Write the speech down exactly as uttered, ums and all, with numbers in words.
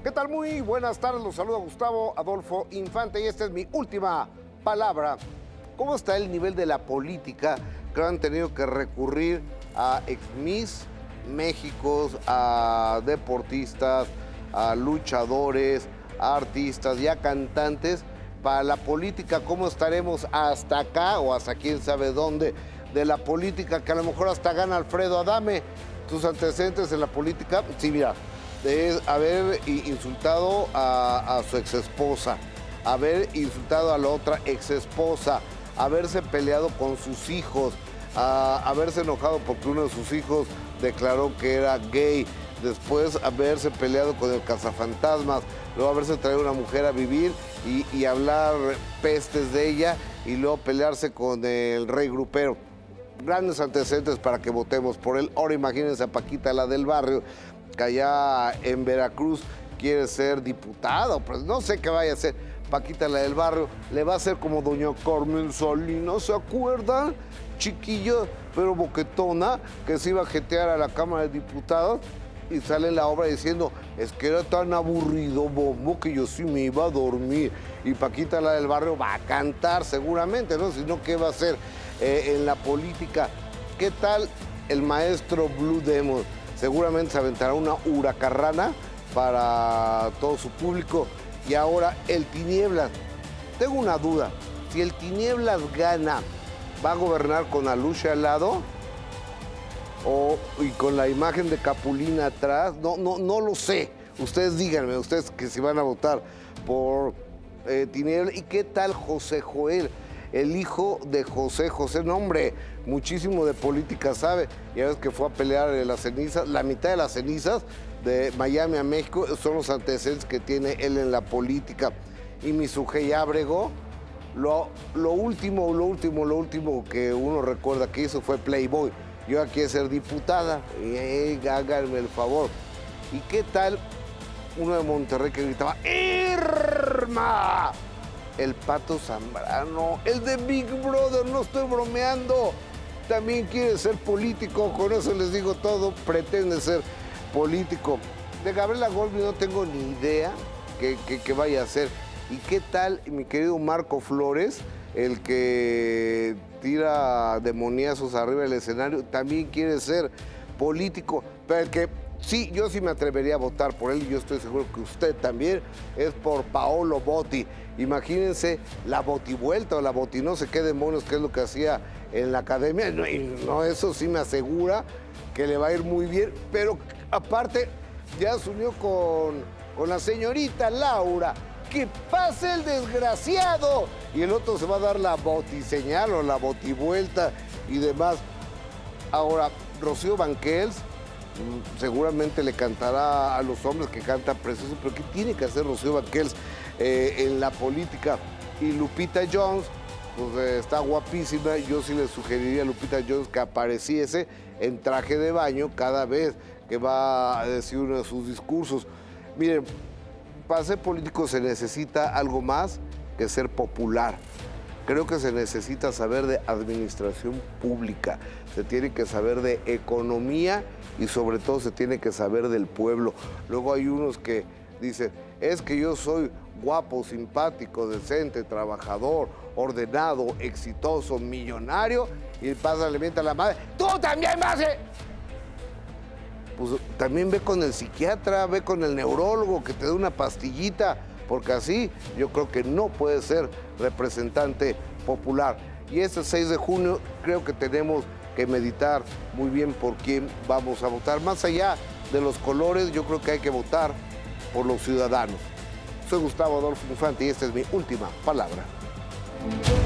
¿Qué tal? Muy buenas tardes, los saluda Gustavo Adolfo Infante y esta es mi última palabra. ¿Cómo está el nivel de la política que han tenido que recurrir a ex-Miss Méxicos, a deportistas, a luchadores, a artistas y a cantantes para la política? ¿Cómo estaremos hasta acá o hasta quién sabe dónde de la política, que a lo mejor hasta gana Alfredo Adame? Tus antecedentes en la política, sí, mira, de haber insultado a, a su exesposa, haber insultado a la otra exesposa, haberse peleado con sus hijos, a, haberse enojado porque uno de sus hijos declaró que era gay, después haberse peleado con el cazafantasmas, luego haberse traído una mujer a vivir y, y hablar pestes de ella y luego pelearse con el rey grupero. Grandes antecedentes para que votemos por él. Ahora imagínense a Paquita, la del barrio, que allá en Veracruz quiere ser diputada, pues no sé qué vaya a hacer. Paquita, la del barrio, le va a hacer como doña Carmen Salinas, ¿se acuerdan? Chiquilla, pero boquetona, que se iba a jetear a la Cámara de Diputados y sale en la obra diciendo, es que era tan aburrido, bombo, que yo sí me iba a dormir. Y Paquita, la del barrio, va a cantar seguramente, ¿no? Si no, ¿qué va a hacer eh, en la política? ¿Qué tal el maestro Blue Demon? Seguramente se aventará una huracarrana para todo su público. Y ahora el Tinieblas. Tengo una duda. Si el Tinieblas gana, ¿va a gobernar con Aluche al lado? O, y con la imagen de Capulina atrás. No, no, no lo sé. Ustedes díganme, ustedes que si van a votar por eh, Tinieblas. ¿Y qué tal José Joel? El hijo de José José, no hombre, muchísimo de política sabe. Ya ves que fue a pelear en las cenizas, la mitad de las cenizas de Miami a México son los antecedentes que tiene él en la política. Y mi Sujei Ábrego, lo, lo último, lo último, lo último que uno recuerda que hizo fue Playboy. Yo aquí quiero ser diputada, y eh, háganme el favor. ¿Y qué tal uno de Monterrey que gritaba, ¡Irma! El Pato Zambrano, el de Big Brother, no estoy bromeando. También quiere ser político, con eso les digo todo, pretende ser político. De Gabriela Golbi no tengo ni idea que, que, que vaya a hacer. ¿Y qué tal mi querido Marco Flores, el que tira demoniazos arriba del escenario? También quiere ser político, pero el que sí, yo sí me atrevería a votar por él, y yo estoy seguro que usted también, es por Paolo Botti. Imagínense la botivuelta o la boti, no sé qué demonios, que es lo que hacía en la academia. No, y no, eso sí me asegura que le va a ir muy bien, pero aparte ya se unió con, con la señorita Laura. ¡Que pase el desgraciado! Y el otro se va a dar la botiseñal o la botivuelta y demás. Ahora, Rocío Banquels seguramente le cantará a los hombres, que canta precioso, pero ¿qué tiene que hacer Rocío Banquels eh, en la política? Y Lupita Jones, pues eh, está guapísima. Yo sí le sugeriría a Lupita Jones que apareciese en traje de baño cada vez que va a decir uno de sus discursos. Miren, para ser político se necesita algo más que ser popular. Creo que se necesita saber de administración pública, se tiene que saber de economía y sobre todo se tiene que saber del pueblo. Luego hay unos que dicen, es que yo soy guapo, simpático, decente, trabajador, ordenado, exitoso, millonario, y pasa, le mienta a la madre, ¡tú también vas a...! Pues también ve con el psiquiatra, ve con el neurólogo, que te dé una pastillita, porque así yo creo que no puede ser representante popular. Y este seis de junio creo que tenemos que meditar muy bien por quién vamos a votar. Más allá de los colores, yo creo que hay que votar por los ciudadanos. Soy Gustavo Adolfo Infante y esta es mi última palabra.